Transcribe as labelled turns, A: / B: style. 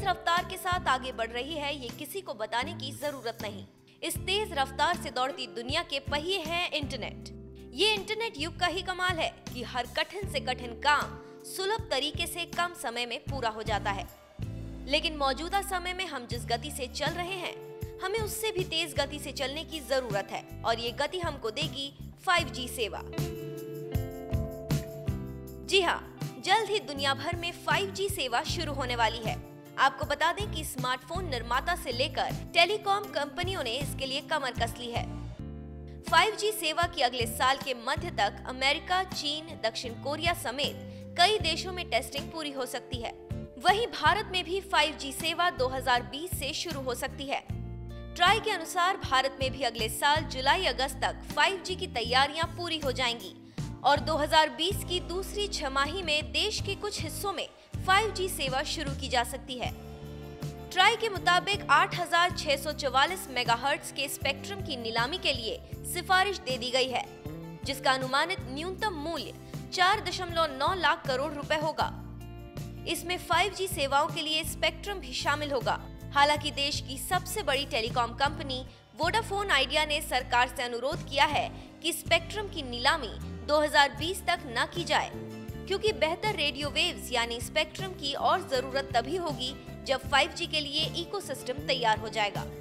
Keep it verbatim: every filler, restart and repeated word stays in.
A: रफ्तार के साथ आगे बढ़ रही है, ये किसी को बताने की जरूरत नहीं। इस तेज रफ्तार से दौड़ती दुनिया के पहिए हैं इंटरनेट। ये इंटरनेट युग का ही कमाल है कि हर कठिन से कठिन काम सुलभ तरीके से कम समय में पूरा हो जाता है। लेकिन मौजूदा समय में हम जिस गति से चल रहे हैं, हमें उससे भी तेज गति से चलने की जरूरत है और ये गति हमको देगी फाइव जी सेवा। जी हाँ, जल्द ही दुनिया भर में फाइव जी सेवा शुरू होने वाली है। आपको बता दें कि स्मार्टफोन निर्माता से लेकर टेलीकॉम कंपनियों ने इसके लिए कमर कस ली है। फाइव जी सेवा की अगले साल के मध्य तक अमेरिका, चीन, दक्षिण कोरिया समेत कई देशों में टेस्टिंग पूरी हो सकती है। वहीं भारत में भी फाइव जी सेवा दो हज़ार बीस से शुरू हो सकती है। ट्राई के अनुसार भारत में भी अगले साल जुलाई अगस्त तक फाइव जी की तैयारियां पूरी हो जाएंगी और दो हज़ार बीस की दूसरी छमाही में देश के कुछ हिस्सों में फाइव जी सेवा शुरू की जा सकती है। ट्राई के मुताबिक आठ हज़ार छह सौ चौवालीस मेगाहर्ट्ज के स्पेक्ट्रम की नीलामी के लिए सिफारिश दे दी गई है, जिसका अनुमानित न्यूनतम मूल्य चार दशमलव नौ लाख करोड़ रुपए होगा। इसमें फाइव जी सेवाओं के लिए स्पेक्ट्रम भी शामिल होगा। हालांकि देश की सबसे बड़ी टेलीकॉम कंपनी वोडाफोन आइडिया ने सरकार से अनुरोध किया है कि स्पेक्ट्रम की नीलामी दो हज़ार बीस तक न की जाए, क्योंकि बेहतर रेडियो वेव्स यानी स्पेक्ट्रम की और जरूरत तभी होगी जब फाइव जी के लिए इकोसिस्टम तैयार हो जाएगा।